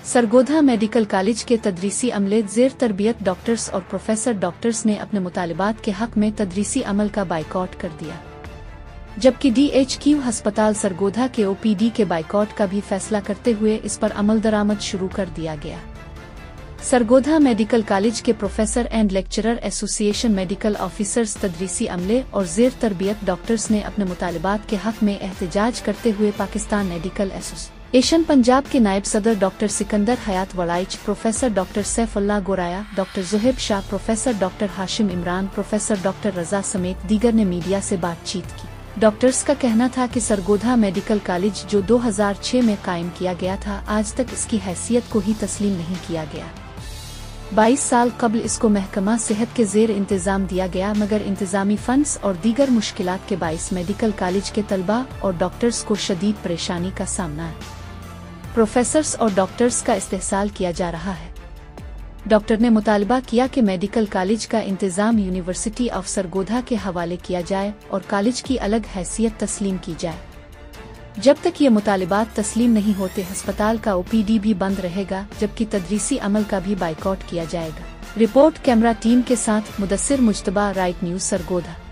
Sargodha medical college के तदरीसी अमले ज़ेर तरबियत डॉक्टर्स और प्रोफेसर डॉक्टर्स ने अपने मुतालिबात के हक में तदरीसी अमल का बाइकॉट कर दिया, जबकि DHQ अस्पताल सरगोधा के OPD के बाइकॉट का भी फैसला करते हुए इस पर अमल दरामद शुरू कर दिया गया। सरगोधा मेडिकल कॉलेज के professor and lecturer association medical officers तदरीसी अमले और ज़ेर तरबियत डॉक्टर्स ने अपने मुतालिबात के हक में एहतजाज करते हुए पाकिस्तान मेडिकल एसोसिएशन पंजाब के नायब सदर doctor Sikandar Hayat Warraich, professor doctor Saifullah Goraya, doctor Zuhaib Shah, professor doctor Hashim Imran, professor doctor Raza समेत दीगर ने मीडिया से बातचीत की। डॉक्टर्स का कहना था कि सरगोधा मेडिकल कॉलेज जो 2006 में कायम किया गया था, आज तक इसकी हैसियत को ही तस्लीम नहीं किया गया। 22 साल कबल इसको महकमा सेहत के ज़ेर इंतज़ाम दिया गया, मगर इंतज़ामी फंड्स और दीगर मुश्किलात के बाइस मेडिकल कॉलेज के तलबा और डॉक्टर्स को शदीद परेशानी का सामना है। प्रोफेसर्स और डॉक्टर्स का इस्तेहसाल किया जा रहा है। डॉक्टर ने मुतालबा किया कि मेडिकल कॉलेज का इंतज़ाम यूनिवर्सिटी ऑफ सरगोधा के हवाले किया जाए और कॉलेज की अलग हैसियत तस्लीम की जाए। जब तक ये मुतालिबात तस्लीम नहीं होते, अस्पताल का OPD भी बंद रहेगा, जबकि तदरीसी अमल का भी बाइकॉट किया जाएगा। रिपोर्ट कैमरा टीम के साथ मुदस्सिर मुज्तबा, राइट न्यूज़ सरगोधा।